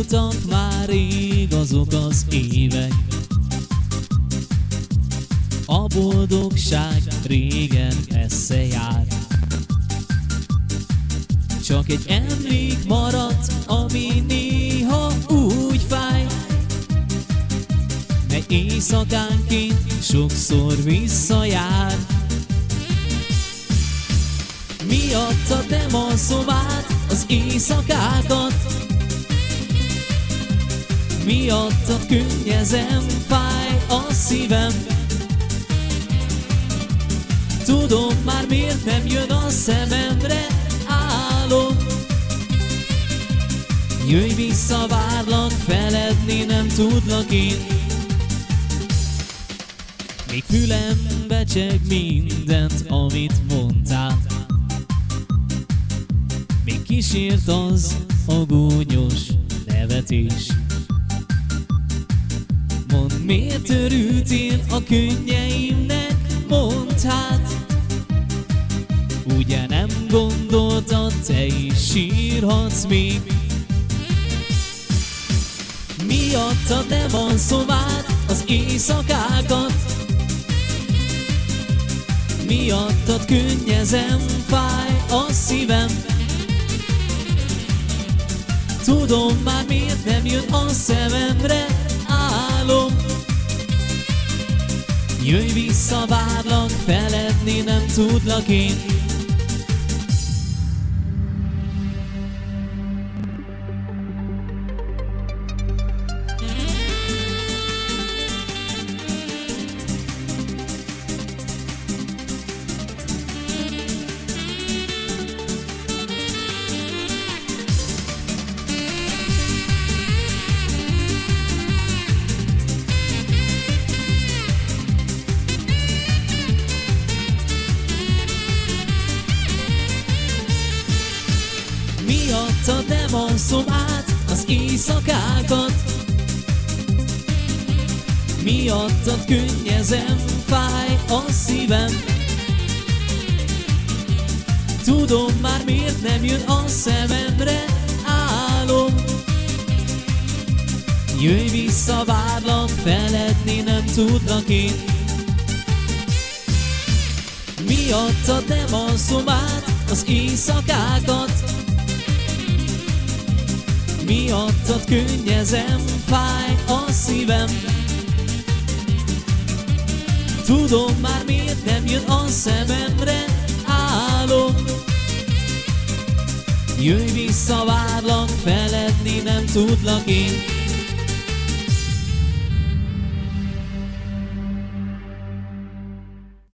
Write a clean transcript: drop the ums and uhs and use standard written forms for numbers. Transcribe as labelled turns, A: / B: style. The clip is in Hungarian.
A: Múltak már rég azok az évek, a boldogság régen messze járt. Csak egy emlék maradt, ami néha úgy fáj, mely éjszakánként sokszor visszajár. Miattad nem alszom át az éjszakákat, miattad könnyezem, fáj a szívem. Tudom már miért nem jön a szememre álom. Jöjj vissza, várlak, feledni nem tudlak én. Még fülembe cseng mindent, amit mondtál. Még kísért az a gúnyos nevetés. Mondd, miért örültél a könnyeimnek, mondd hát. Ugye nem gondoltad, te is sírhatsz még. Miattad nem alszom át az éjszakákat, miattad könnyezem, fáj a szívem. Tudom már miért nem jön a szememre álom. Jöjj vissza, várlak, feledni nem tudlak én. Miattad nem alszom át az éjszakákat, miattad könnyezem, fáj a szívem. Tudom már miért nem jön a szememre álom. Jöjj vissza, várlak, feledni nem tudlak én. Miattad nem alszom át az éjszakákat, miattad könnyezem, fáj a szívem. Tudom már miért nem jön a szememre álom. Jöjj vissza, várlak, feledni nem tudlak én.